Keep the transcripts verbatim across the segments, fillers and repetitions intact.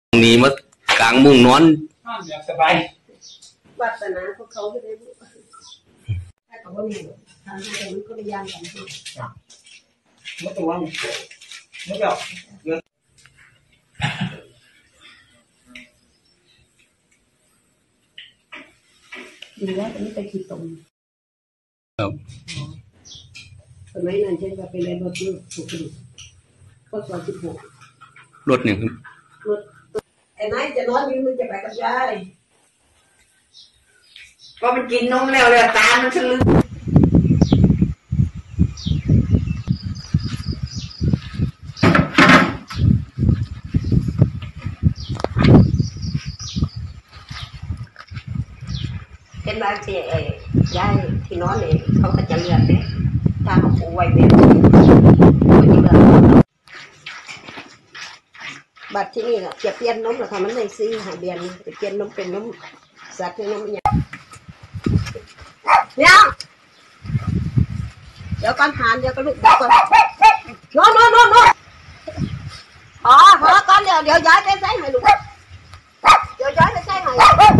นี่มากลางมุ้งนอนสบายวัฒนาพวกเขาไม่ได้ถ้าเขาไม่มีทางที่มันก็พยายามกันไม่ตัวนี่ไม่เกี่ยวดีแล้วตอนนี้ไปขี่ตรงครับสมัยนั้นเช่นว่าเป็นอะไรรถลูกถูกกระดูกก็สองสิบหกรถเนี่ยรถไอ้นายจะนอนอยู่มึงจะไปกับยายก็มันกินนมแล้วเลยตามันจะลืมเป็นบางทีไอ้ยายที่นอนเนี่ยเขาก็จะเลือดเนี่ยถ้าเขาปูไว้แบบบัดที่นี่น่ะจะเปลี่ยนนมหรือทำมันในซีหาเบียนจะเปลี่ยนนมเป็นนมสัตว์เป็นนมอย่างเนี่ยเดี๋ยวก่อนหานเดี๋ยวก็ลุกเดี๋ยวก่อนนอนนอนนอนนอนอ๋อพอก่อนเดี๋ยวเดี๋ยวย้ายไปใส่ให้ลูกเดี๋ยวย้ายไปใส่ให้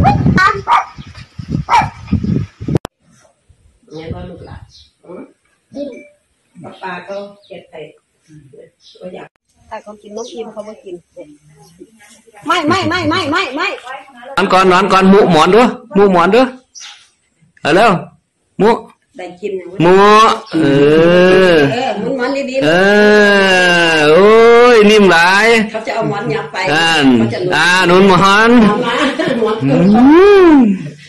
เนี่ยก็ลูกหลานดิ้นปลาปลาก็เก็บไปก็อยากถ้าเขากินนมอิ่มเขาไม่กินไม่ไม่ไม่ไม่ไม่ไม่นอนก่อนนอนก่อนมุหมอนด้วยมุหมอนด้วยเอาแล้วมุได้กินมุเออเออมันมันดีๆเออโอ้ยนิ่มหลายเขาจะเอาหมอนยับไปอ่าอ่านุ่นหมอน